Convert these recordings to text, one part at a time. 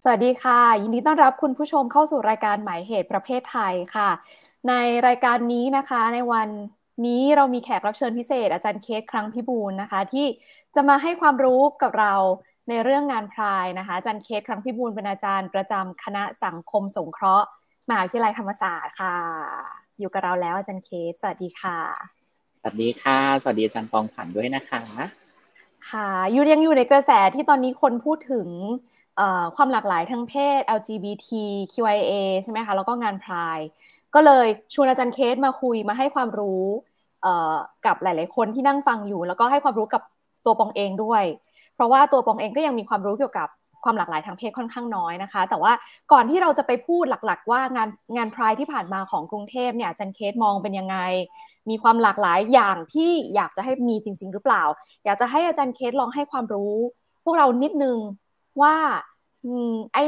สวัสดีค่ะยินดีต้อนรับคุณผู้ชมเข้าสู่รายการหมายเหตุประเภทไทยค่ะในรายการนี้นะคะในวันนี้เรามีแขกรับเชิญพิเศษอาจารย์เคสครั้งพิบูลย์นะคะที่จะมาให้ความรู้กับเราในเรื่องงานพรายนะคะอาจารย์เคสครั้งพิบูลย์เป็นอาจารย์ประจำคณะสังคมสงเคราะห์มหาวิทยาลัยธรรมศาสตร์ค่ะอยู่กับเราแล้วอาจารย์เคสสวัสดีค่ะสวัสดีค่ะสวัสดีอาจารย์ปองขวัญด้วยนะคะค่ะยังอยู่ในกระแสที่ตอนนี้คนพูดถึงความหลากหลายทางเพศ LGBTQIA ใช่ไหมคะแล้วก็งานพรายก็เลยชวนอาจารย์เคสมาคุยมาให้ความรู้เอ่อกับหลายๆคนที่นั่งฟังอยู่แล้วก็ให้ความรู้กับตัวปองเองด้วยเพราะว่าตัวปองเองก็ยังมีความรู้เกี่ยวกับความหลากหลายทางเพศค่อนข้างน้อยนะคะแต่ว่าก่อนที่เราจะไปพูดหลักๆว่างานพรายที่ผ่านมาของกรุงเทพเนี่ยอาจารย์เคสมองเป็นยังไงมีความหลากหลายอย่างที่อยากจะให้มีจริงๆหรือเปล่า อยากจะให้อาจารย์เคสลองให้ความรู้พวกเรานิดนึงว่าไอ้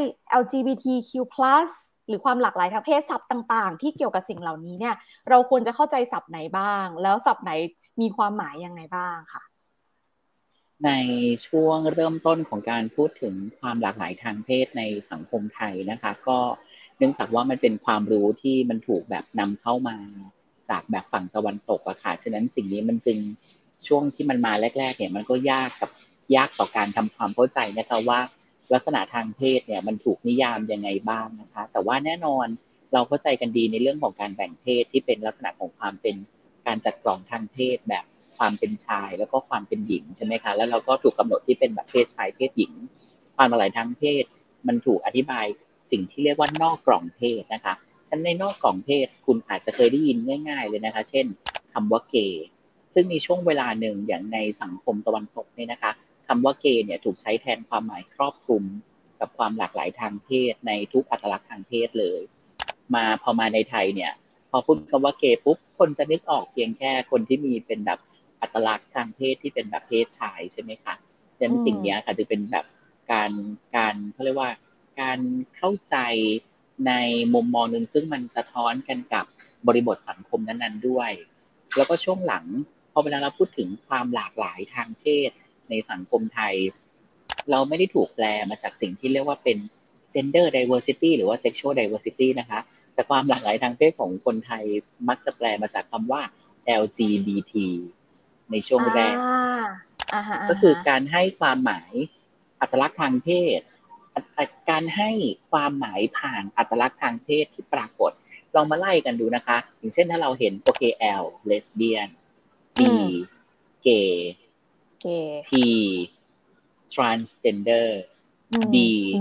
LGBTQ+ หรือความหลากหลายทางเพศศัพท์ต่างๆที่เกี่ยวกับสิ่งเหล่านี้เนี่ยเราควรจะเข้าใจศัพท์ไหนบ้างแล้วศัพท์ไหนมีความหมายยังไงบ้างค่ะในช่วงเริ่มต้นของการพูดถึงความหลากหลายทางเพศในสังคมไทยนะคะก็เนื่องจากว่ามันเป็นความรู้ที่มันถูกแบบนำเข้ามาจากแบบฝั่งตะวันตกอะค่ะฉะนั้นสิ่งนี้มันจึงช่วงที่มันมาแรกๆเนี่ยมันก็ยากต่อการทำความเข้าใจนะคะว่าลักษณะทางเพศเนี่ยมันถูกนิยามยังไงบ้างนะคะแต่ว่าแน่นอนเราเข้าใจกันดีในเรื่องของการแบ่งเพศที่เป็นลักษณะของความเป็นการจัดกล่องทางเพศแบบความเป็นชายแล้วก็ความเป็นหญิงใช่ไหมคะแล้วเราก็ถูกกำหนดที่เป็นแบบเพศชายเพศหญิงความหลากหลายทางเพศมันถูกอธิบายสิ่งที่เรียกว่านอกกล่องเพศนะคะฉะนั้นในนอกกล่องเพศคุณอาจจะเคยได้ยินง่ายๆเลยนะคะเช่นคำว่าเกย์ซึ่งในช่วงเวลาหนึ่งอย่างในสังคมตะวันตกเนี่ยนะคะคำว่าเกย์เนี่ยถูกใช้แทนความหมายครอบคลุมกับความหลากหลายทางเพศในทุกอัตลักษณ์ทางเพศเลยพอมาในไทยเนี่ยพอพูดคำว่าเกย์ปุ๊บคนจะนึกออกเพียงแค่คนที่มีเป็นแบบอัตลักษณ์ทางเพศที่เป็นแบบเพศชายใช่ไหมคะดังอืนั้นสิ่งนี้มค่ะจะเป็นแบบการเขาเรียกว่าการเข้าใจในมุมมองหนึ่งซึ่งมันสะท้อนกันกับบริบทสังคมนั้นๆด้วยแล้วก็ช่วงหลังพอเวลาเราพูดถึงความหลากหลายทางเพศในสังคมไทยเราไม่ได้ถูกแปลมาจากสิ่งที่เรียกว่าเป็น gender diversity หรือว่า sexual diversity นะคะแต่ความหลากหลายทางเพศของคนไทยมักจะแปลมาจากคำว่า LGBT ในช่วงอ่แรกาอ่าฮะอ่าก็คือฮะการให้ความหมายอัตลักษณ์ทางเพศการให้ความหมายผ่านอัตลักษณ์ทางเพศที่ปรากฏลองมาไล่กันดูนะคะอย่างเช่นถ้าเราเห็นโอเค L lesbian อื G ม gay เก T transgender อืม B B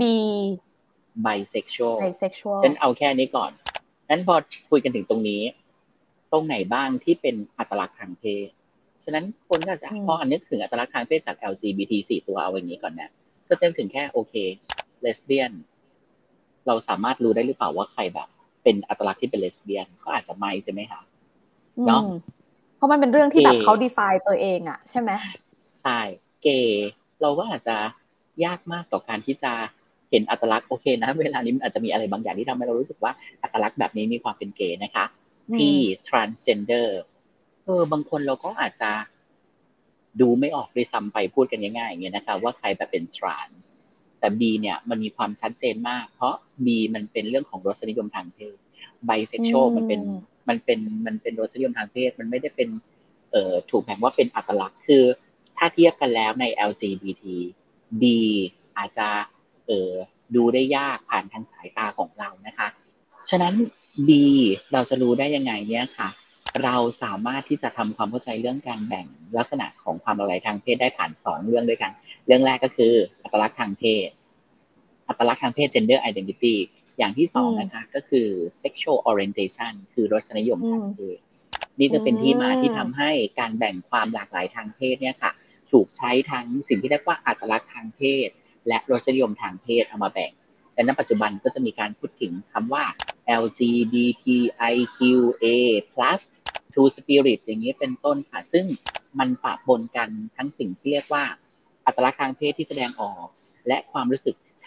bisexual ไบเซ็กชวลฉันเอาแค่นี้ก่อนนั้นพอคุยกันถึงตรงนี้ตรงไหนบ้างที่เป็นอัตลักษณ์ทางเพศฉะนั้นคนก็จะอืมพอนึกถึงอัตลักษณ์ทางเพศจาก LGBT 4ตัวเอาอย่างนี้ก่อนนะก็จะถึงแค่โอเคเลสเบี้ยนเราสามารถรู้ได้หรือเปล่าว่าใครแบบเป็นอัตลักษณ์ที่เป็นเลสเบี้ยนก็อาจจะไม่ใช่ไหมคะอืมเนาะเพราะมันเป็นเรื่องเกที่แบบเขาย์ define ตัวเองอะใช่ไหมใช่เกย์เราก็อาจจะยากมากต่อการที่จะเห็นอัตลักษณ์โอเคนะเวลานี้มันอาจจะมีอะไรบางอย่างที่ทำให้เรารู้สึกว่าอัตลักษณ์แบบนี้มีความเป็นเกย์นะคะอืที่ม transgender บางคนเราก็อาจจะดูไม่ออกด้วยซ้ำไปพูดกันง่ายๆอย่างเงี้ยนะคะว่าใครแบบเป็น trans แต่ B เนี่ยมันมีความชัดเจนมากเพราะ B มันเป็นเรื่องของรสนิยมทางเพศอื bisexual มมันเป็นรสนิยมทางเพศมันไม่ได้เป็นถูกแบ่งว่าเป็นอัตลักษณ์คือถ้าเทียบกันแล้วใน LGBT B อาจจะเอ่อดูได้ยากผ่านทางสายตาของเรานะคะฉะนั้น B เราจะรู้ได้ยังไงเนี่ยค่ะเราสามารถที่จะทำความเข้าใจเรื่องการแบ่งลักษณะของความหลากหลายทางเพศได้ผ่าน2เรื่องด้วยกันเรื่องแรกก็คืออัตลักษณ์ทางเพศอัตลักษณ์ทางเพศ gender identity อย่างที่อื 2นะคะมก็คือ sexual orientation คือรสนิยมอืมทางเพศนี่อืจะเป็นที่มาที่ทำมให้การแบ่งความหลากหลายทางเพศเนี่ยค่ะถูกใช้ทั้งสิ่งที่เรียกว่าอัตลักษณ์ทางเพศและรสนิยมทางเพศเอามาแบ่งแต่ณปัจจุบันก็จะมีการพูดถึงคำว่า LGBTIQA+ Two Spirit อย่างนี้เป็นต้นค่ะซึ่งมันปะปนกันทั้งสิ่งที่เรียกว่าอัตลักษณ์ทางเพศที่แสดงออกและความรู้สึก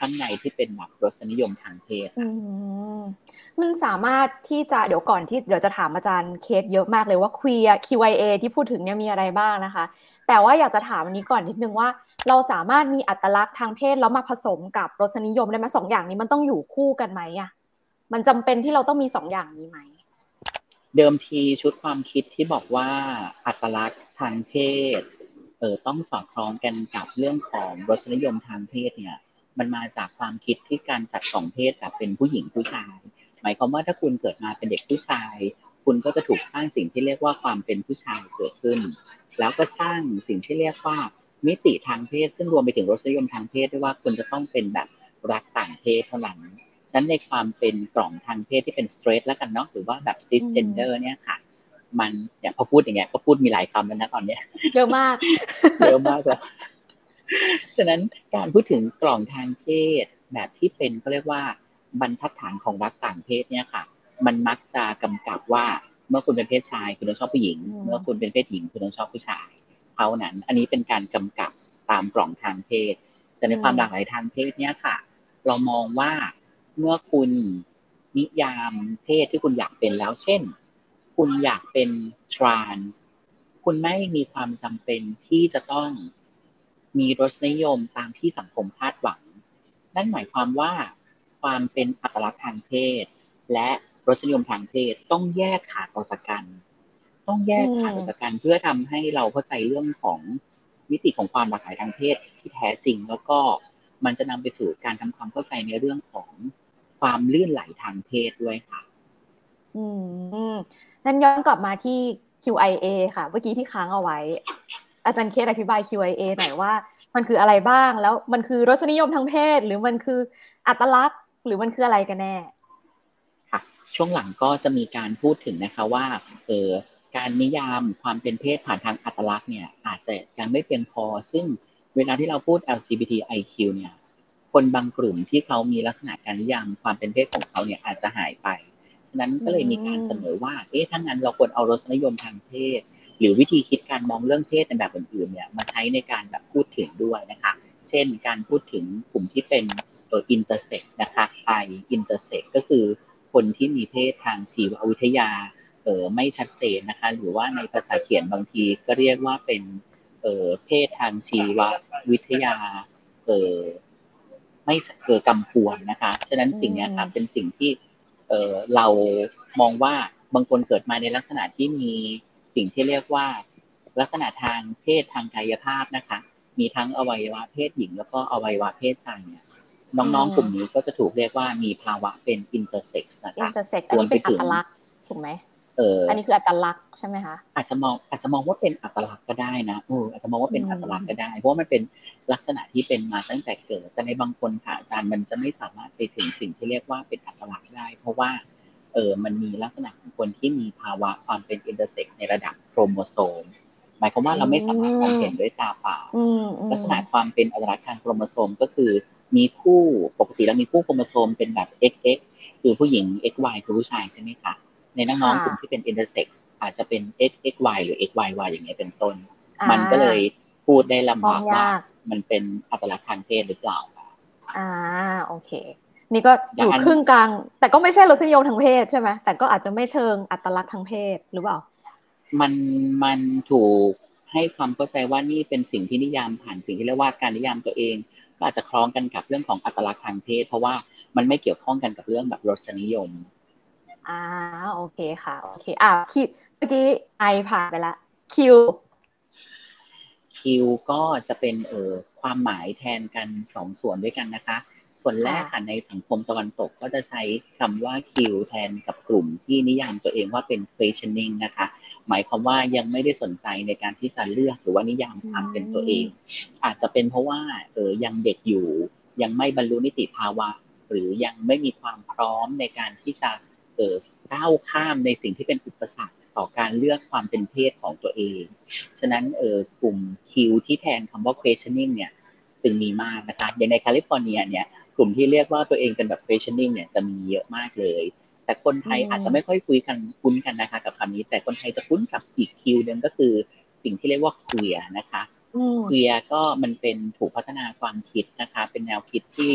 ข้างในที่เป็นแบบรสนิยมทางเพศมันสามารถที่จะเดี๋ยวจะถามอาจารย์เคสเยอะมากเลยว่า QIA ที่พูดถึงเนี่ยมีอะไรบ้างนะคะแต่ว่าอยากจะถามอันนี้ก่อนนิดนึงว่าเราสามารถมีอัตลักษณ์ทางเพศแล้วมาผสมกับรสนิยมได้ไหมสองอย่างนี้มันต้องอยู่คู่กันไหมอ่ะมันจำเป็นที่เราต้องมีสองอย่างนี้ไหมเดิมทีชุดความคิดที่บอกว่าอัตลักษณ์ทางเพศต้องสอดคล้องกันกับเรื่องของรสนิยมทางเพศเนี่ยมันมาจากความคิดที่การจัดสองเพศแบบเป็นผู้หญิงผู้ชายหมายความว่าถ้าคุณเกิดมาเป็นเด็กผู้ชายคุณก็จะถูกสร้างสิ่งที่เรียกว่าความเป็นผู้ชายเกิดขึ้นแล้วก็สร้างสิ่งที่เรียกว่ามิติทางเพศซึ่งรวมไปถึงรสนิยมทางเพศด้วยว่าคุณจะต้องเป็นแบบรักต่างเพศเท่านั้นฉะนั้นในความเป็นกล่องทางเพศที่เป็น straight แล้วกันเนาะหรือว่าแบบ cisgender เนี่ยค่ะมันเนี่ยพอพูดอย่างเงี้ยก็พูดมีหลายคำแล้วนะตอนเนี้ยเยอะมากเยอะมากเลยฉะนั้นการพูดถึงกล่องทางเพศแบบที่เป็นเขาเรียกว่าบรรทัดฐานของรักต่างเพศเนี่ยค่ะมันมักจะกำกับว่าเมื่อคุณเป็นเพศชายคุณต้องชอบผู้หญิงเมื่อคุณเป็นเพศหญิงคุณต้องชอบผู้ชายเท่านั้นอันนี้เป็นการกำกับตามกล่องทางเพศแต่ในความหลากหลายทางเพศเนี่ยค่ะเรามองว่าเมื่อคุณนิยามเพศที่คุณอยากเป็นแล้วเช่นคุณอยากเป็นทรานส์คุณไม่มีความจำเป็นที่จะต้องมีรสนิยมตามที่สังคมคาดหวังนั่นหมายความว่าความเป็นอัตลักษณ์ทางเพศและรสนิยมทางเพศต้องแยกขาดออกจากกันเพื่อทำให้เราเข้าใจเรื่องของมิติของความหลากหลายทางเพศที่แท้จริงแล้วก็มันจะนำไปสู่การทำความเข้าใจในเรื่องของความลื่นไหลทางเพศด้วยค่ะอืมงั้นย้อนกลับมาที่ QIA ค่ะเมื่อกี้ที่ค้างเอาไว้อาจารย์เคสอธิบาย QIA หน่อยว่ามันคืออะไรบ้างแล้วมันคือรสนิยมทางเพศหรือมันคืออัตลักษณ์หรือมันคืออะไรกันแน่ค่ะช่วงหลังก็จะมีการพูดถึงนะคะว่าการนิยามความเป็นเพศผ่านทางอัตลักษณ์เนี่ยอาจจะยังไม่เพียงพอซึ่งเวลาที่เราพูด LGBTIQ เนี่ยคนบางกลุ่มที่เขามีลักษณะการนิยามความเป็นเพศของเขาเนี่ยอาจจะหายไปฉะนั้นอืก็เลยมีการเสนอมว่าถ้างั้นเราควรเอารสนิยมทางเพศหรือวิธีคิดการมองเรื่องเพศในแบบอื่นๆเนี่ยมาใช้ในการแบบพูดถึงด้วยนะคะเช่นการพูดถึงกลุ่มที่เป็นintersex นะคะ I intersex ก็คือคนที่มีเพศทางชีววิทยาไม่ชัดเจนนะคะหรือว่าในภาษาเขียนบางทีก็เรียกว่าเป็นเพศทางชีววิทยาเอ่อไม่กำกวมนะคะฉะนั้นอืสิ่งนี้ค่ะเป็นมสิ่งที่เรามองว่าบางคนเกิดมาในลักษณะที่มีสิ่งที่เรียกว่าลักษณะทางเพศทางกายภาพนะคะมีทั้งอวัยวะเพศหญิงแล้วก็อวัยวะเพศชายเนี่ยอืน้องๆกลุ่มมนี้ก็จะถูกเรียกว่ามีภาวะเป็น intersex นะคะ intersex อันนี้เป็นอัรวมไปถึงตลักษณ์ถูกไหมเอ่ออันนี้คืออัตลักษณ์ใช่ไหมคะอาจจะมองว่าเป็นอัตลักษณ์ก็ได้นะอาจจะมองว่าอืเป็นอัตลักษณ์ก็มได้เพราะว่ามันเป็นลักษณะที่เป็นมาตั้งแต่เกิดแต่ในบางคนค่ะอาจารย์มันจะไม่สามารถไปถึงสิ่งที่เรียกว่าเป็นอัตลักษณ์ได้เพราะว่ามันมีลักษณะของคนที่มีภาวะความเป็น intersex ในระดับโครโมโซมหมายความว่าอืเราไม่สามารถมองเห็นมด้วยตาเปล่าอืมอืมลักษณะความเป็นอัตลักษณ์ทางโครโมโซมก็คือมีคู่ปกติแล้วมีคู่โครโมโซมเป็นแบบ XX คือผู้หญิง XY คือผู้ชายใช่ไหมคะ ในน้องค่ะๆกลุ่มที่เป็น intersex อาจจะเป็น XXY หรือ XYY อย่างเงี้ยเป็นต้นอ่มันก็เลยาพูดได้มองลำบากว่ายากมันเป็นอัตลักษณ์ทางเพศหรือเปล่าอ่าโอเคนี่ก็อยู่และอันครึ่งกลางแต่ก็ไม่ใช่รสนิยมทางเพศใช่ไหมแต่ก็อาจจะไม่เชิงอัตลักษณ์ทางเพศหรือเปล่ามันมันถูกให้ความเข้าใจว่านี่เป็นสิ่งที่นิยามผ่านสิ่งที่เรียกว่าการนิยามตัวเองก็อาจจะคล้องกันกับเรื่องของอัตลักษณ์ทางเพศเพราะว่ามันไม่เกี่ยวข้องกันกับเรื่องแบบรสนิยมอ่าโอเคค่ะโอเคคิวเมื่อกี้ไอผ่านไปละคิวคิวก็จะเป็นความหมายแทนกันสองส่วนด้วยกันนะคะส่วนแรค่ะกค่ะในสังคมตะวันตกก็จะใช้คำว่าคิวแทนกับกลุ่มที่นิยามตัวเองว่าเป็น questioning นะคะหมายความว่ายังไม่ได้สนใจในการที่จะเลือกหรือว่านิยามอืความเป็นตัวเองมอาจจะเป็นเพราะว่ายังเด็กอยู่ยังไม่บรรลุนิติภาวะหรือยังไม่มีความพร้อมในการที่จะเอ่อก้าวข้ามในสิ่งที่เป็นอุปสรรคต่อการเลือกความเป็นเพศของตัวเอง ฉะนั้นกลุ่ม Q ที่แทนคำว่า questioning เนี่ยจึงมีมากนะคะอย่างในแคลิฟอร์เนียเนี่ยกลุ่มที่เรียกว่าตัวเองเป็นแบบ questioning เนี่ยจะมีเยอะมากเลยแต่คนไทอืยอาจจะไม่ค่อยมคุ้นกันนะคะกับคำนี้แต่คนไทยจะคุ้นกับอีก Q หนึ่งก็คือสิ่งที่เรียกว่า queer นะคะอืม queer ก็มันเป็นถูกพัฒนาความคิดนะคะเป็นแนวคิดที่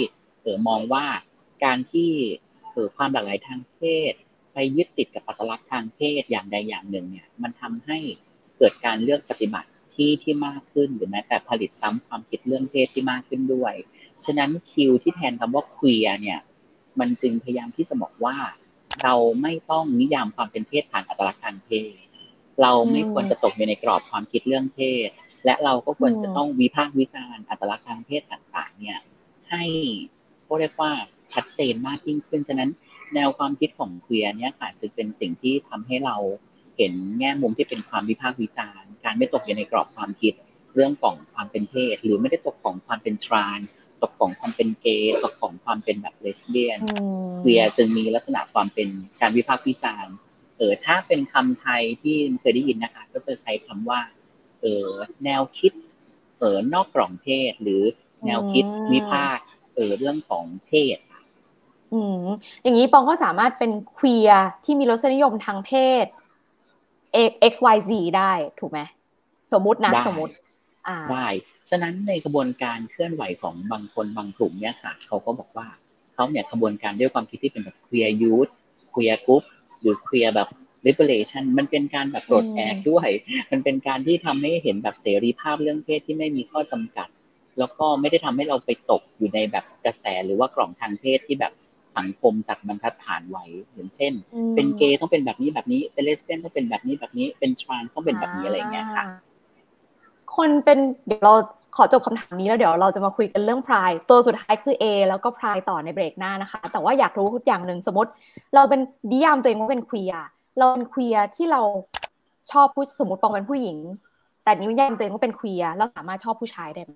มองว่าการที่ความหลากหลายทางเพศไปยึดติดกับอัตลักษณ์ทางเพศอย่างใดอย่างหนึ่งเนี่ยมันทำให้เกิดการเลือกปฏิบัติที่มากขึ้นหรือแม้แต่ผลิตซ้ำความคิดเรื่องเพศที่มากขึ้นด้วยฉะนั้นคิวที่แทนคำว่า queer เนี่ยมันจึงพยายามที่จะบอกว่าเราไม่ต้องนิยามความเป็นเพศผ่านอัตลักษณ์ทางเพศเราไม่ควรจะตกอยู่ในกรอบความคิดเรื่องเพศและเราก็ควรจะต้องวิพากษ์วิจารณ์อัตลักษณ์ทางเพศต่างๆเนี่ยให้ก็เรียกว่าชัดเจนมากยิ่งขึ้นฉะนั้นแนวความคิดของเคลียร์เนี่ยค่ะจึงเป็นสิ่งที่ทำให้เราเห็นแง่มุมที่เป็นความวิพากษ์วิจารณ์การไม่ตกอยู่ในกรอบความคิดเรื่องของความเป็นเพศหรือไม่ได้ตกของความเป็นทรานส์ตกของความเป็นเกย์ตกของความเป็นแบบเลสเบี้ยนเคลียร์จึงมีลักษณะความเป็นการวิพากษ์วิจารณ์ถ้าเป็นคำไทยที่เคยได้ยินนะคะก็จะใช้คำว่าแนวคิดนอกกรอบเพศหรือแนวคิดวิพากษ์เรื่องของเพศอย่างนี้ปองก็สามารถเป็นควียร์ที่มีรสนิยมทางเพศ XYZ ได้ถูกไหมสมมุตินะสมมุติได้ฉะนั้นในกระบวนการเคลื่อนไหวของบางคนบางกลุ่มเนี่ยค่ะเขาก็บอกว่าเขาเนี่ยกระบวนการด้วยความคิดที่เป็นแบบ queer youth queer group หรือ queer แบบ liberation มันเป็นการแบบปลดแอกด้วยมันเป็นการที่ทำให้เห็นแบบเสรีภาพเรื่องเพศที่ไม่มีข้อจำกัดแล้วก็ไม่ได้ทำให้เราไปตกอยู่ในแบบกระแสหรือว่ากล่องทางเพศที่แบบสังคมจัดบรรทัดฐานไว้อย่างเช่นเป็นเกย์ต้องเป็นแบบนี้แบบนี้เป็นเลสเบี้ยนต้องเป็นแบบนี้แบบนี้เป็นทรานส์ต้องเป็นแบบนี้อะไรอย่างเงี้ยค่ะคนเป็นเดี๋ยวเราขอจบคำถามนี้แล้วเดี๋ยวเราจะมาคุยกันเรื่องพรายตัวสุดท้ายคือ A แล้วก็พรายต่อในเบรกหน้านะคะแต่ว่าอยากรู้อย่างหนึ่งสมมติเราเป็นนิยามตัวเองว่าเป็นควียร์เราเป็นควียร์ที่เราชอบผู้สมมติปองเป็นผู้หญิงแต่นิยามตัวเองว่าเป็นควียร์เราสามารถชอบผู้ชายได้ไหม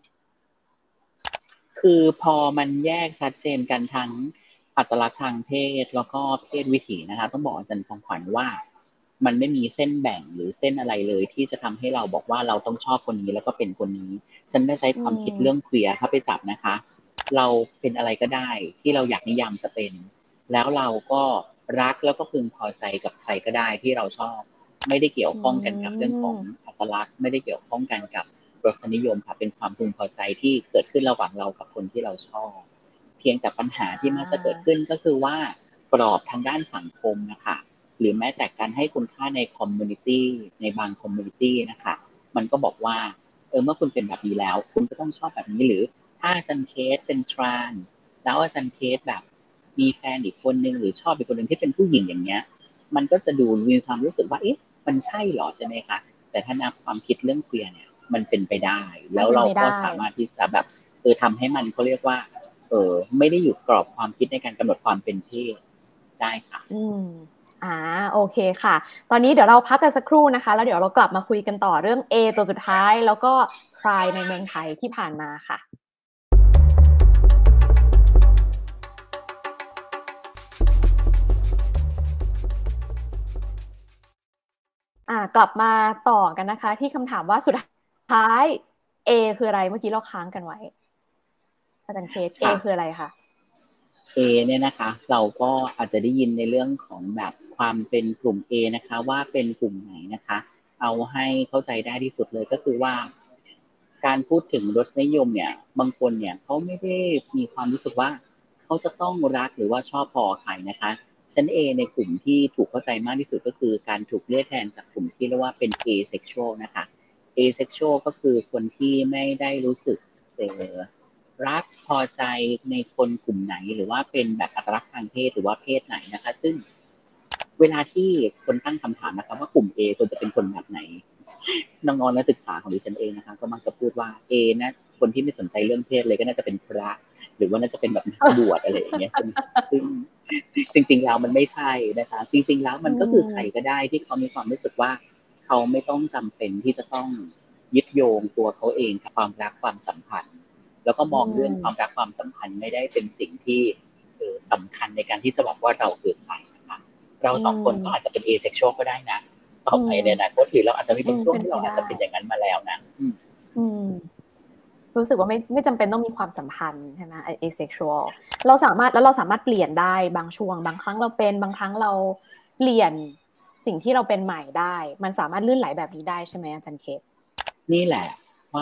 คือพอมันแยกชัดเจนกันทั้งอัตลักษณ์ทางเพศแล้วก็เพศวิถีนะคะต้องบอกอาจารย์ของขวัญว่ามันไม่มีเส้นแบ่งหรือเส้นอะไรเลยที่จะทำให้เราบอกว่าเราต้องชอบคนนี้แล้วก็เป็นคนนี้ฉันได้ใช้ความคิดเรื่องเคลียร์เข้าไปจับนะคะเราเป็นอะไรก็ได้ที่เราอยากนิยามจะเป็นแล้วเราก็รักแล้วก็พึงพอใจกับใครก็ได้ที่เราชอบไม่ได้เกี่ยวข้องกันกับเรื่องของอัตลักษณ์ไม่ได้เกี่ยวข้องกันกับรสนิยมค่ะเป็นความพึงพอใจที่เกิดขึ้นระหว่างเรากับคนที่เราชอบเพียงแต่ปัญหาที่มักจะเกิดขึ้นก็คือว่ากรอบทางด้านสังคมนะคะหรือแม้แต่การให้คุณค่าในคอมมูนิตี้ในบางคอมมูนิตี้นะคะมันก็บอกว่าเมื่อคุณเป็นแบบนี้แล้วคุณก็ต้องชอบแบบนี้หรือถ้าอาจารย์เคสเป็นทรานส์แล้วอาจารย์เคสแบบมีแฟนอีกคนนึงหรือชอบอีกคนนึงที่เป็นผู้หญิงอย่างเงี้ยมันก็จะดูมีความรู้สึกว่าเอ๊ะมันใช่หรอใช่ไหมคะแต่ถ้านับความคิดเรื่องเคลียร์เนี่ยมันเป็นไปได้แล้วเราก็สามารถที่จะแบบทำให้มันเขาเรียกว่าไม่ได้อยู่กรอบความคิดในการกำหนดความเป็นเพศได้ค่ะโอเคค่ะตอนนี้เดี๋ยวเราพักกันสักครู่นะคะแล้วเดี๋ยวเรากลับมาคุยกันต่อเรื่อง A ตัวสุดท้ายแล้วก็พรายในเมืองไทยที่ผ่านมาค่ะกลับมาต่อกันนะคะที่คำถามว่าสุดท้าย A คืออะไรเมื่อกี้เราค้างกันไว้อาจารย์เคส A คืออะไรคะ A เนี่ยนะคะเราก็อาจจะได้ยินในเรื่องของแบบความเป็นกลุ่ม A นะคะว่าเป็นกลุ่มไหนนะคะเอาให้เข้าใจได้ที่สุดเลยก็คือว่าการพูดถึงรสนิยมเนี่ยบางคนเนี่ยเขาไม่ได้มีความรู้สึกว่าเขาจะต้องรักหรือว่าชอบพอใครนะคะชั้น A ในกลุ่มที่ถูกเข้าใจมากที่สุดก็คือการถูกเรียกแทนจากกลุ่มที่เรียกว่าเป็น asexual นะคะ asexual ก็คือคนที่ไม่ได้รู้สึกรักพอใจในคนกลุ่มไหนหรือว่าเป็นแบบอัตลักษณ์ทางเพศหรือว่าเพศไหนนะคะซึ่งเวลาที่คนตั้งคำถามนะคะว่ากลุ่ม A ควรจะเป็นคนแบบไหนน้องๆนักศึกษาของดิฉันเองนะคะก็มักจะพูดว่า A นะคนที่ไม่สนใจเรื่องเพศเลยก็น่าจะเป็นพระหรือว่าน่าจะเป็นแบบนักบวชอะไรอย่างเงี้ยซึ่งจริงๆแล้วมันไม่ใช่นะคะจริงๆแล้วมันก็คือใครก็ได้ที่เขามีความรู้สึกว่าเขาไม่ต้องจำเป็นที่จะต้องยึดโยงตัวเขาเองกับความรักความสัมพันธ์แล้วก็มองเรื่องความรักความสัมพันธ์ไม่ได้เป็นสิ่งที่สำคัญในการที่จะบอกว่าเราคือใครนะคะเราสองคนก็อาจจะเป็น asexual ก็ได้นะต่อไปในอนาคตหรือเราอาจจะมีบางช่วงที่เราอาจจะเป็นอย่างนั้นมาแล้วนะรู้สึกว่าไม่จำเป็นต้องมีความสัมพันธ์ใช่ไหม asexual เราสามารถเปลี่ยนได้บางช่วงบางครั้งเราเป็นบางครั้งเราเปลี่ยนสิ่งที่เราเป็นใหม่ได้มันสามารถลื่นไหลแบบนี้ได้ใช่ไหมอาจารย์เคสนี่แหละว่า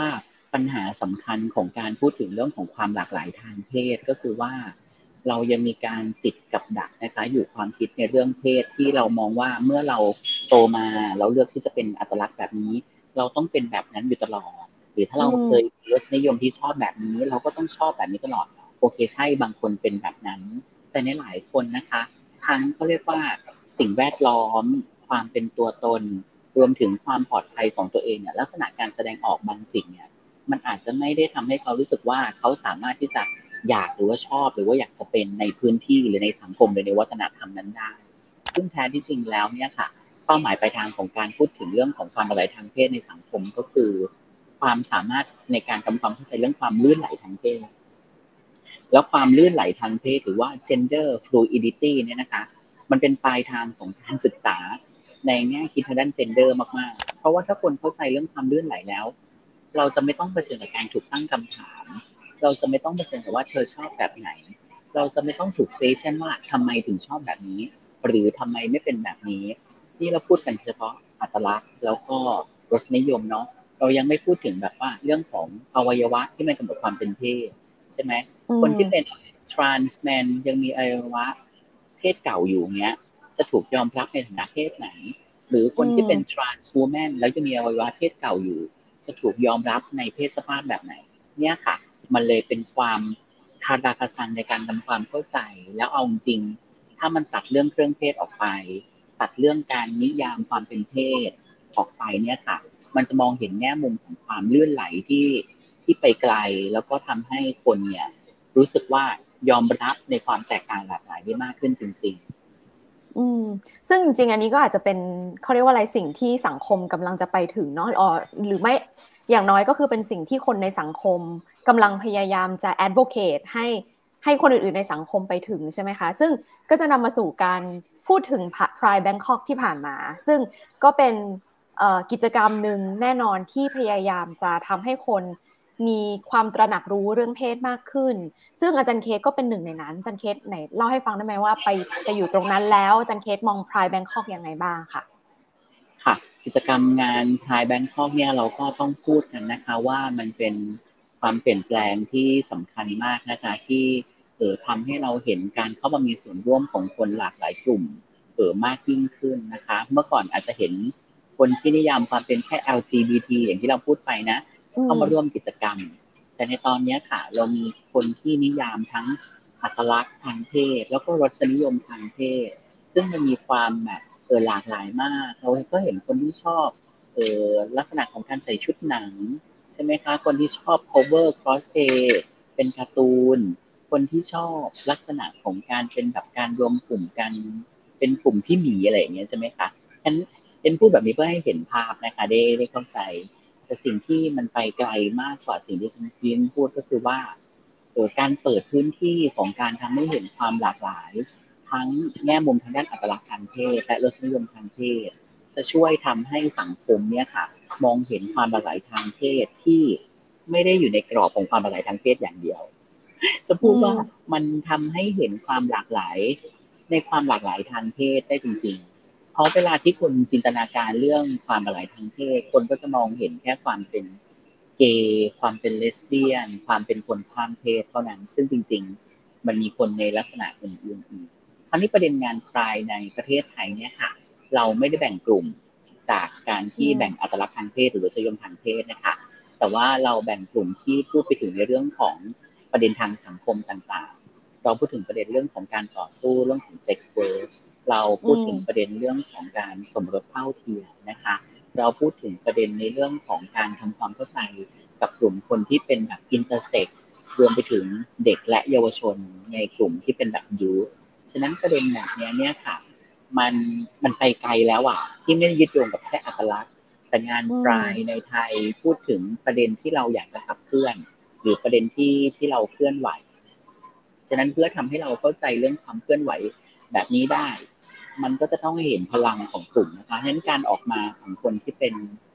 ปัญหาสำคัญของการพูดถึงเรื่องของความหลากหลายทางเพศก็คือว่าเรายังมีการติดกับดักนะคะอยู่ความคิดในเรื่องเพศที่เรามองว่าเมื่อเราโตมาเราเลือกที่จะเป็นอัตลักษณ์แบบนี้เราต้องเป็นแบบนั้นอยู่ตลอดหรือถ้าเราเคยมีรสนิยมที่ชอบแบบนี้เราก็ต้องชอบแบบนี้ตลอดโอเคใช่บางคนเป็นแบบนั้นแต่ในหลายคนนะคะทั้งเขาเรียกว่าสิ่งแวดล้อมความเป็นตัวตนรวมถึงความปลอดภัยของตัวเองเนี่ยลักษณะการแสดงออกบางสิ่งเนี่ยมันอาจจะไม่ได้ทำให้เขารู้สึกว่าเขาสามารถที่จะอยากหรือว่าชอบหรือว่าอยากจะเป็นในพื้นที่หรือในสังคมหรือในวัฒนธรรมนั้นได้ซึ่งแท้ที่จริงแล้วเนี่ยค่ะเป้าหมายปลายทางของการพูดถึงเรื่องของความหลากหลายทางเพศในสังคมก็คือความสามารถในการทำความเข้าใจเรื่องความลื่นไหลทางเพศแล้วความลื่นไหลทางเพศหรือว่า gender fluidity เนี่ยนะคะมันเป็นปลายทางของการศึกษาในแง่คิดทางด้าน gender มากๆเพราะว่าถ้าคนเข้าใจเรื่องความลื่นไหลแล้วเราจะไม่ต้องเผชิญกับการถูกตั้งคำถามเราจะไม่ต้องเผชิญกับว่าเธอชอบแบบไหนเราจะไม่ต้องถูก question ว่าทำไมถึงชอบแบบนี้หรือทำไมไม่เป็นแบบนี้ที่เราพูดกันเฉพาะอัตลักษณ์แล้วก็รสนิยมเนาะเรายังไม่พูดถึงแบบว่าเรื่องของอวัยวะที่มันกำหนดความเป็นเพศใช่ไหมคนที่เป็น trans man ยังมีอวัยวะเพศเก่าอยู่เงี้ยจะถูกยอมรับในฐานะเพศไหนหรือคนที่เป็น trans woman แล้วยังมีอวัยวะเพศเก่าอยู่จะถูกยอมรับในเพศสภาพแบบไหนเนี่ยค่ะมันเลยเป็นความคาราคาซังในการทำความเข้าใจแล้วเอาจริงถ้ามันตัดเรื่องเครื่องเพศออกไปตัดเรื่องการนิยามความเป็นเพศออกไปเนี่ยค่ะมันจะมองเห็นแง่มุมของความลื่นไหลที่ไปไกลแล้วก็ทำให้คนเนี่ยรู้สึกว่ายอมรับในความแตกต่างหลากหลายได้มากขึ้นจริงอืมซึ่งจริงๆอันนี้ก็อาจจะเป็นเขาเรียกว่าอะไรสิ่งที่สังคมกำลังจะไปถึงเนาะหรือไม่อย่างน้อยก็คือเป็นสิ่งที่คนในสังคมกำลังพยายามจะ advocate ให้คนอื่นๆในสังคมไปถึงใช่ไหมคะซึ่งก็จะนำมาสู่การพูดถึง Pride Bangkok ที่ผ่านมาซึ่งก็เป็นกิจกรรมหนึ่งแน่นอนที่พยายามจะทำให้คนมีความตระหนักรู้เรื่องเพศมากขึ้นซึ่งอาจารย์เคสก็เป็นหนึ่งในนั้นอาจารย์เคสไหนเล่าให้ฟังได้ไหมว่าไปอยู่ตรงนั้นแล้วอาจารย์เคสมองพรายแบงคอกยังไงบ้างค่ะๆค่ะกิจกรรมงานพายแบงคอกเนี่ยเราก็ต้องพูดกันนะคะว่ามันเป็นความเปลี่ยนแปลงที่สำคัญมากนะคะที่ทำให้เราเห็นการเข้ามามีส่วนร่วมของคนหลากหลายกลุ่มมากยิ่งขึ้นนะคะเมื่อก่อนอาจจะเห็นคนที่นิยามความเป็นแค่ LGBT อย่างที่เราพูดไปนะเข้ามาร่วมกิจกรรมแต่ในตอนนี้ค่ะเรามีคนที่นิยามทั้งอัตลักษณ์ทางเพศแล้วก็รสนิยมทางเพศซึ่งมันมีความแบบหลากหลายมากเราก็เห็นคนที่ชอบลักษณะของการใส่ชุดหนังใช่ไหมคะคนที่ชอบ cover cosplay เป็นการ์ตูนคนที่ชอบลักษณะของการเป็นแบบการรวมกลุ่มกันเป็นกลุ่มที่หมีอะไรอย่างเงี้ยใช่ไหมคะฉันเป็นพูดแบบนี้เพื่อให้เห็นภาพนะคะได้เข้าใจแต่สิ่งที่มันไปไกลมากกว่าสิ่งที่ฉันยินพูดก็คือว่าการเปิดพื้นที่ของการทำให้เห็นความหลากหลายทั้งแง่มุมทางด้านอัตลักษณ์ทางเพศและรสนิยมทางเพศจะช่วยทำให้สังคมเนี่ยค่ะมองเห็นความหลากหลายทางเพศที่ไม่ได้อยู่ในกรอบของความหลากหลายทางเพศอย่างเดียวจะอืพูดว่ามมันทำให้เห็นความหลากหลายในความหลากหลายทางเพศได้จริงๆเพราะเวลาที่คนจินตนาการเรื่องความหลากหลายทางเพศคนก็จะมองเห็นแค่ความเป็นเกย์ความเป็นเลสเบี้ยนความเป็นคนข้ามเพศเท่านั้นซึ่งจริงๆมันมีคนในลักษณะอื่นๆอีกคราวนี้ประเด็นงานพรายในประเทศไทยเนี่ยค่ะเราไม่ได้แบ่งกลุ่มจากการอืที่แบ่งมอัตลักษณ์ทางเพศหรือรสนิยมทางเพศนะคะแต่ว่าเราแบ่งกลุ่มที่พูดไปถึงในเรื่องของประเด็นทางสังคมต่างๆเราพูดถึงประเด็นเรื่องของการต่อสู้เรื่องของ sex work เราอืพูดถึงประมเด็นเรื่องของการสมรสเท่าเทียมนะคะเราพูดถึงประเด็นในเรื่องของการทำความเข้าใจกับกลุ่มคนที่เป็นแบบ intersex รวมไปถึงเด็กและเยาวชนในกลุ่มที่เป็นแบบยูทฉะนั้นประเด็นแบบนี้เนี่ยค่ะมันมันไปไกลแล้วอ่ะที่ไม่ได้ยึดโยงกับแค่อัตลักษณ์แต่งานอืปลายในมไทยพูดถึงประเด็นที่เราอยากจะขับเคลื่อนหรือประเด็นที่เราเคลื่อนไหวฉะนั้นเพื่อทำให้เราเข้าใจเรื่องความเคลื่อนไหวแบบนี้ได้มันก็จะต้องเห็นพลังของกลุ่มนะคะฉะนั้นการออกมาของคนที่เป็น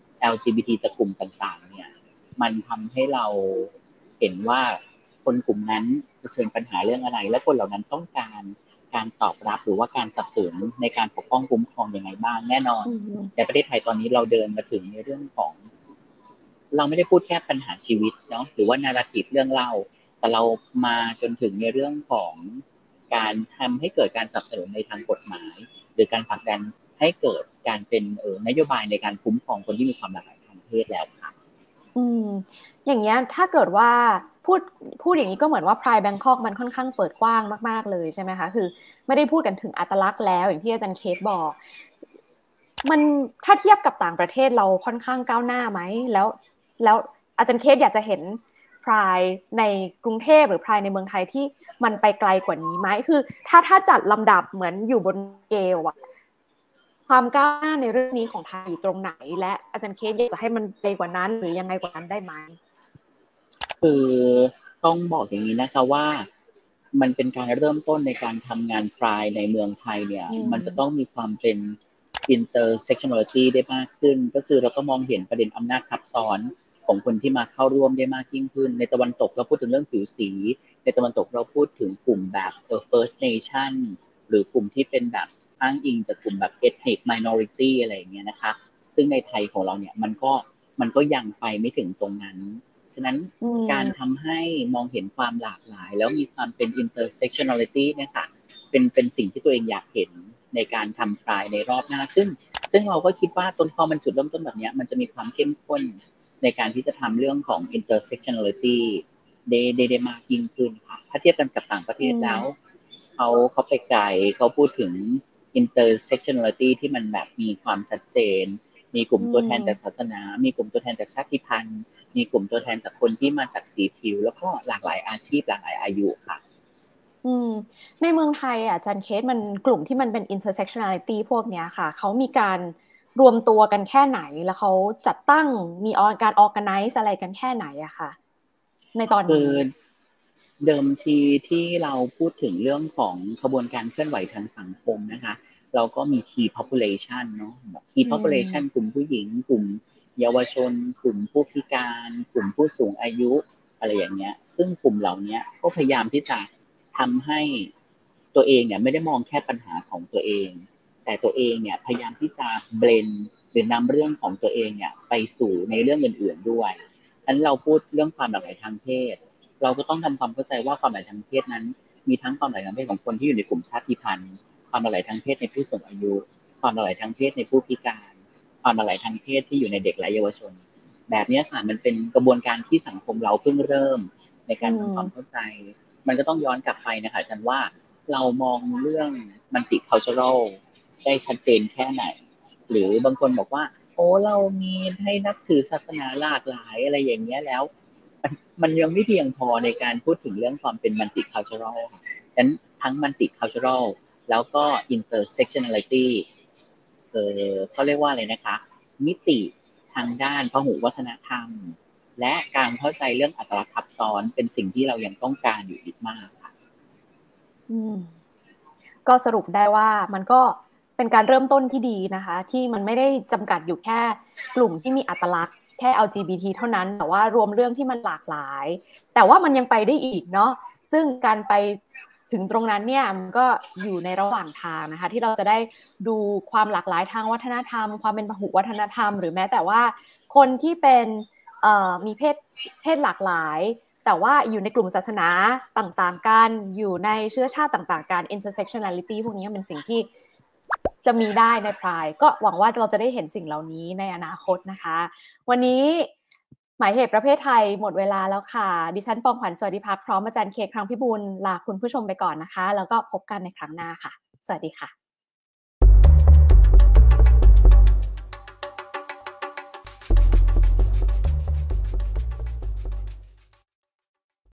LGBT จากกลุ่มต่างๆเนี่ยมันทำให้เราเห็นว่าคนกลุ่มนั้นเผชิญปัญหาเรื่องอะไรและคนเหล่านั้นต้องการตอบรับหรือว่าการสนับสนุนในการปกป้องคุ้มครองยังไงบ้างแน่นอนอืในมประเทศไทยตอนนี้เราเดินมาถึงในเรื่องของเราไม่ได้พูดแค่ปัญหาชีวิตเนาะหรือว่านาราทีฟเรื่องเล่าแต่เรามาจนถึงในเรื่องของการทำให้เกิดการสนับสนุนในทางกฎหมายหรือการผลักดันให้เกิดการเป็นนโยบายในการคุ้มครองคนที่มีความหลากหลายทางเพศแล้วค่ะอืมอย่างเงี้ยถ้าเกิดว่าพูดพูดอย่างนี้ก็เหมือนว่า Pride Bangkok มันค่อนข้างเปิดกว้างมากๆเลยใช่ไหมคะคือไม่ได้พูดกันถึงอัตลักษณ์แล้วอย่างที่อาจารย์เคสบอกมันถ้าเทียบกับต่างประเทศเราค่อนข้างก้าวหน้าไหมแล้วอาจารย์เคสอยากจะเห็น Pride ในกรุงเทพหรือ Pride ในเมืองไทยที่มันไปไกลกว่านี้ไหมคือถ้าจัดลำดับเหมือนอยู่บนสเกลอะความก้าวหน้าในเรื่องนี้ของไทยอยู่ตรงไหนและอาจารย์เคสอยากจะให้มันไปกว่านั้นหรือยังไงกว่านั้นได้ไหมคือต้องบอกอย่างนี้นะคะว่ามันเป็นการเริ่มต้นในการทำงานพรายในเมืองไทยเนี่ยมันจะต้องมีความเป็น intersectionality ได้มากขึ้นก็คือเราก็มองเห็นประเด็นอำนาจทับซ้อนของคนที่มาเข้าร่วมได้มากยิ่งขึ้นในตะวันตกเราพูดถึงเรื่องผิวสีในตะวันตกเราพูดถึงกลุ่มแบบFirst Nation หรือกลุ่มที่เป็นแบบอ้างอิงจากกลุ่มแบบ ethnic minority อะไรอย่างเงี้ยนะคะซึ่งในไทยของเราเนี่ยมันก็ยังไปไม่ถึงตรงนั้นฉะนั้นการทำให้มองเห็นความหลากหลายแล้วมีความเป็น intersectionality เนี่ยค่ะเป็นสิ่งที่ตัวเองอยากเห็นในการทำพรายในรอบหน้าซึ่งเราก็คิดว่าต้นพอมันจุดเริ่มต้นแบบนี้มันจะมีความเข้มข้นในการที่จะทำเรื่องของ intersectionality ได้มากยิ่งขึ้นค่ะถ้าเทียบกันกับต่างประเทศแล้วเขาไปไกลเขาพูดถึง intersectionality ที่มันแบบมีความชัดเจนมีกลุ่มตัวแทนจากศาสนามีกลุ่มตัวแทนจากชาติพันธุ์มีกลุ่มตัวแทนจากคนที่มาจากสีผิวแล้วก็หลากหลายอาชีพหลากหลายอายุค่ะในเมืองไทยอาจารย์เคสมันกลุ่มที่มันเป็น intersectionality พวกเนี้ยค่ะเขามีการรวมตัวกันแค่ไหนแล้วเขาจัดตั้งมีการ organize อะไรกันแค่ไหนอะค่ะในตอนคือนี้เดิมทีที่เราพูดถึงเรื่องของขบวนการเคลื่อนไหวทางสังคมนะคะเราก็มี key population เนาะ key population กลุ่มผู้หญิงกลุ่มเยาวชนกลุ่มผู้พิการกลุ่มผู้สูงอายุอะไรอย่างเงี้ยซึ่งกลุ่มเหล่านี้ก็พยายามที่จะทำให้ตัวเองเนี่ยไม่ได้มองแค่ปัญหาของตัวเองแต่ตัวเองเนี่ยพยายามที่จะเบลนหรือนำเรื่องของตัวเองเนี่ยไปสู่ในเรื่องอื่นๆด้วยอันเราพูดเรื่องความหลากหลายทางเพศเราก็ต้องทำความเข้าใจว่าความหลากหลายทางเพศนั้นมีทั้งความหลากหลายทางเพศของคนที่อยู่ในกลุ่มชาติพันธุ์ความหลากหลายทางเพศในผู้สูงอายุความหลากหลายทางเพศในผู้พิการความหลากหลายทางเพศที่อยู่ในเด็กและเยาวชนแบบนี้ค่ะมันเป็นกระบวนการที่สังคมเราเพิ่งเริ่มในการทำความเข้าใจมันก็ต้องย้อนกลับไปนะคะอาจารย์ว่าเรามองเรื่องmulticultural ได้ชัดเจนแค่ไหนหรือบางคนบอกว่าโอ้เรามีให้นับถือศาสนาหลากหลายอะไรอย่างเงี้ยแล้วมันยังไม่เพียงพอในการพูดถึงเรื่องความเป็น multicultural ค่ะฉะนั้นทั้ง multicultural แล้วก็ intersectionality เขาเรียกว่าอะไรนะคะมิติทางด้านพหุวัฒนธรรมและการเข้าใจเรื่องอัตลักษณ์ทับซ้อนเป็นสิ่งที่เรายังต้องการอยู่อีกมากค่ะก็สรุปได้ว่ามันก็เป็นการเริ่มต้นที่ดีนะคะที่มันไม่ได้จำกัดอยู่แค่กลุ่มที่มีอัตลักษณ์แค่ LGBT เท่านั้นแต่ว่ารวมเรื่องที่มันหลากหลายแต่ว่ามันยังไปได้อีกเนาะซึ่งการไปถึงตรงนั้นเนี่ยมันก็อยู่ในระหว่างทางนะคะที่เราจะได้ดูความหลากหลายทางวัฒนธรรมความเป็นพหุวัฒนธรรมหรือแม้แต่ว่าคนที่เป็นมีเพศหลากหลายแต่ว่าอยู่ในกลุ่มศาสนาต่างๆกันอยู่ในเชื้อชาติต่างๆกัน intersectionality พวกนี้เป็นสิ่งที่จะมีได้ในพรายก็หวังว่าเราจะได้เห็นสิ่งเหล่านี้ในอนาคตนะคะวันนี้หมายเหตุประเภทไทยหมดเวลาแล้วค่ะดิฉันปองขวัญสวัสดีพักพร้อมอาจารย์เคครั้งพิบูลลาคุณผู้ชมไปก่อนนะคะแล้วก็พบกันในครั้งหน้าค่ะสวัสดีค่ะ